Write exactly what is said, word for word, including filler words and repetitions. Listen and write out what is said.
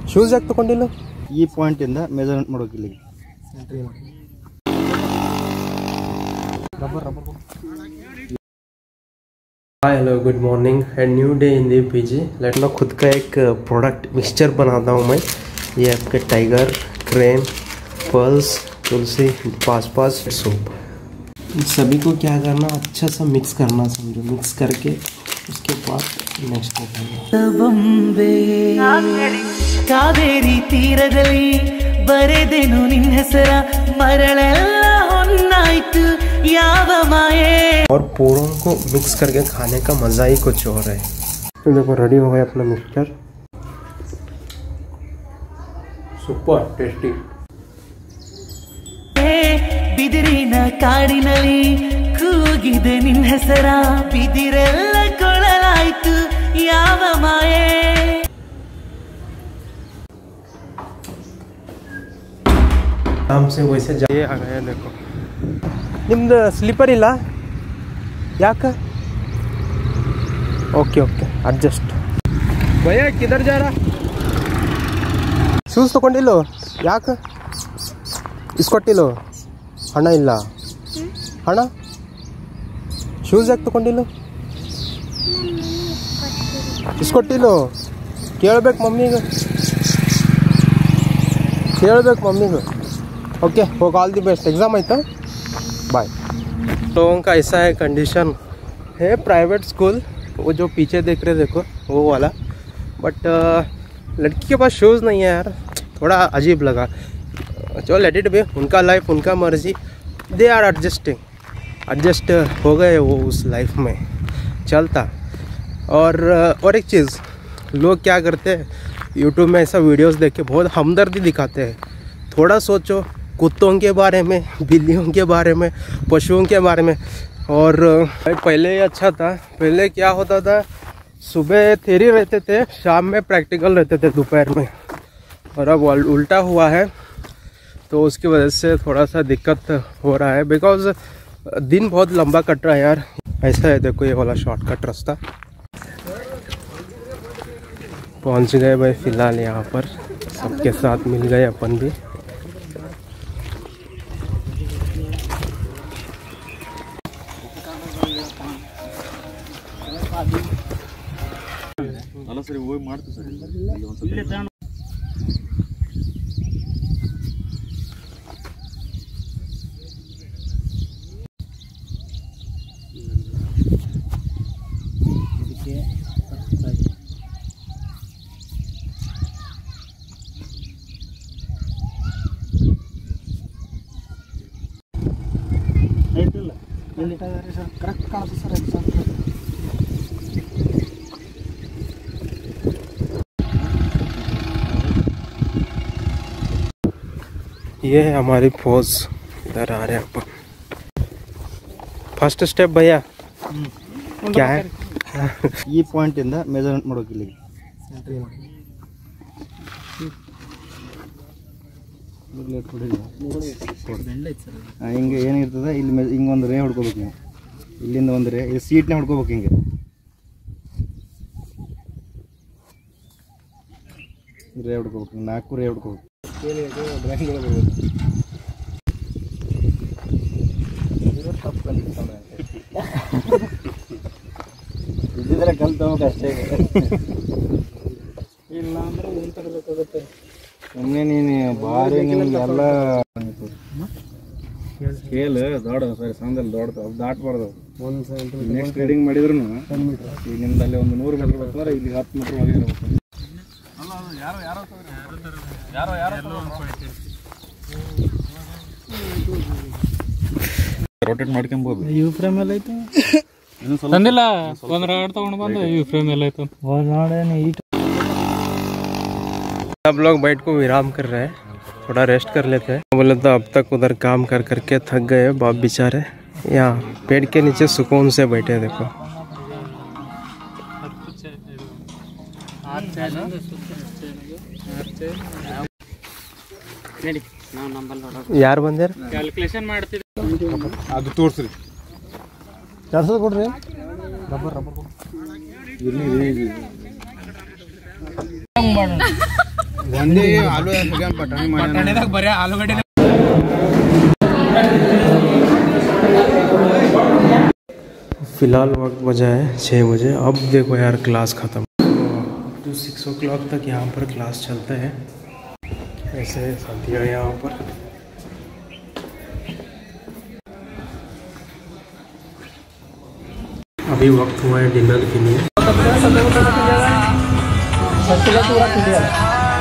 Shoes ಯಾಕೆ ತಗೊಂಡಿಲ್ಲ? ಈ ಪಾಯಿಂಟ್ ಇಂದ ಮೆಜರ್ಮೆಂಟ್ ಮಾಡೋಕೆ ಇಲ್ಲಿ rubber rubber. Hi hello good morning and new day in the PG. Let मैं खुद का एक प्रोडक्ट मिक्सचर बनाता हूँ मैं। ये आपके टाइगर, क्रेन, पर्ल्स, तुलसी, पास पास सूप, इन सभी को क्या करना, अच्छा सा मिक्स करना, समझो। मिक्स करके उसके बाद नेक्स्ट ಕಾವೇರಿ ತೀರದಲ್ಲಿ ಬರೆದೆನು ನಿನ್ನ ಹೆಸರ ಮರಳೆಲ್ಲ ಹೊನ್ನಾಯ್ತು ಯಾವ ಮಾಯೆ। और पूरों को मिक्स करके खाने का मज़ा ही कुछ और है। तो देखो रेडी हो गया अपना मिक्सचर, सुपर टेस्टी। ಬಿದಿರಿನ ಕಾಡಿನಲ್ಲಿ ಕೂಗಿದೆ ನಿನ್ನ ಹೆಸರ ಬಿದಿರೆಲ್ಲ ಕೊಳಲಾಯ್ತು ಯಾವ ಮಾಯೆ। आराम से वैसे जाइए आ गया। देखो निम्द स्लीपर ಇಲ್ಲ ಯಾಕೆ? Okay okay adjust. भैया किधर जा रहा? ಶೂಸ್ ತಗೊಂಡಿಲ್ಲೋ ಯಾಕೆ? ಇಸ್ಕೊಟ್ಟಿಲ್ಲೋ? ಹಣ ಇಲ್ಲ ಹಣ? ಶೂಸ್ ಯಾಕೆ ತಗೊಂಡಿಲ್ಲೋ? ಇಸ್ಕೊಟ್ಟಿಲ್ಲೋ? ಕೇಳ್ಬೇಕು ಮಮ್ಮಿಗೆ, ಕೇಳ್ಬೇಕು मम्मी। ओके होगा, ऑल दी बेस्ट। एग्ज़ाम है तो बाय। लोगों का ऐसा है कंडीशन है, प्राइवेट स्कूल वो जो पीछे देख रहे देखो वो वाला, बट लड़की के पास शूज़ नहीं है यार, थोड़ा अजीब लगा। चलो लेट इट बी, उनका लाइफ उनका मर्जी, दे आर एडजस्टिंग, एडजस्ट हो गए वो उस लाइफ में, चलता। और और एक चीज़, लोग क्या करते हैं यूट्यूब में ऐसा वीडियोस देख के बहुत हमदर्दी दिखाते हैं। थोड़ा सोचो कुत्तों के बारे में, बिल्लियों के बारे में, पशुओं के बारे में। और पहले ही अच्छा था, पहले क्या होता था, सुबह थ्योरी रहते थे, शाम में प्रैक्टिकल रहते थे दोपहर में, और अब उल्टा हुआ है। तो उसकी वजह से थोड़ा सा दिक्कत हो रहा है, बिकॉज दिन बहुत लंबा कट रहा है यार। ऐसा है देखो ये वाला शॉर्टकट रास्ता। पहुंच गए भाई फ़िलहाल यहाँ पर, सबके साथ मिल गए अपन भी। ಅಲ್ಲ ಸರಿ ಹೋಗಿ ಮಾಡ್ತೀವಿ ಸರ್ ಇಲ್ಲಿ ಒಂದ್ಸಲ ಆಯ್ತಲ್ಲ ಇಲ್ಲಿ ಸರ್ ಕರೆಕ್ಟ್ ಕಾಣುತ್ತೆ ಸರ್। ये है हमारी पोज, इधर आ रहे हैं अपन। फर्स्ट स्टेप भैया क्या है? ಈ ಪಾಯಿಂಟ್ ಇಂದ ಮೆಜರ್ಮೆಂಟ್ ಮಾಡೋಕೆ ಇಲ್ಲಿ ಹಿಂಗೆ ಏನಿರ್ತದೆ ಇಲ್ಲಿ ಹಿಂಗೆ ಒಂದು ರೇ ಹೊಡ್ಕೋಬೇಕು ನೀವು, ಇಲ್ಲಿಂದ ಒಂದು ರೇ ಈ ಸೀಟ್ನೇ ಹೊಡ್ಕೋಬೇಕು, ಹಿಂಗೆ ರೇ ಹೊಡ್ಕೋಬೇಕು, ನಾಲ್ಕು ರೇ ಹೊಡ್ಕೋಬೇಕು। ಇದ್ದಿದ್ರೆ ಕಲ್ತ್ಕೋಬೇಕು ಅಷ್ಟೇ, ಇಲ್ಲ ಅಂದ್ರೆ ಏನು ತರಬೇಕಾಗುತ್ತೆ ಸುಮ್ಮನೆ ನೀನು ಭಾರಿ ನಿಮಗೆಲ್ಲ ಸ್ಕೇಲ್ ದೊಡ್ಡ ಸರಿ ಸಂದಲ್ಲಿ ದೊಡ್ಡದು ಅದು ದಾಟಬಾರ್ದು। ಒಂದು ನೆಕ್ಸ್ಟ್ ರೀಡಿಂಗ್ ಮಾಡಿದ್ರು ಈಗ ನಿಮ್ದಲ್ಲಿ ಒಂದು ನೂರು ಮೀಟ್ರ್ ಬರ್ತಾರೆ, ಇಲ್ಲಿ ಹತ್ತು ಮೀಟ್ರ್ ಹೋಗಿರ್ಬೇಕು। ರೋಟೇಟ್ ಮಾಡ್ಕೊಂಬೋದು। ಯು ಫ್ರೇಮ್ ಎಲ್ಲ ಐತೆ ತಂದಿಲ್ಲ, ಒಂದು ರಾಡ್ ತಗೊಂಡು ಬಂದು ಯು ಫ್ರೇಮ್ ಎಲ್ಲ ಐತೆ सब लोग बैठ को विराम कर रहे हैं, थोड़ा रेस्ट कर लेते हैं। बोले तो अब तक उधर काम कर करके थक गए बाप बेचारे, यहाँ पेड़ के नीचे सुकून से बैठे। देखो ಯಾರು ಬಂದ್ಯಾರ? ಕ್ಯಾಲ್ಕುಲೇಷನ್ ಮಾಡ್ತಿದ್ದೆ ಅದು ತೋರಿಸ್ರಿ, ಎರಡು ಕೊಡ್ರಿ ರಬ್ಬರ್ ರಬ್ಬರ್ ಒಂದೇ ಆಲೂ ಪಟಾಣಿ ಮಾಡಿ ಬರೀ ಆಲೂಗಡ್ಡೆ. फ़िलहाल वक्त बजा है छः बजे। अब देखो यार क्लास ख़त्म, तो सिक्स ओ क्लॉक तक यहाँ पर क्लास चलता है। ऐसे साथियाँ यहाँ पर अभी वक्त हुआ है डिनर के लिए।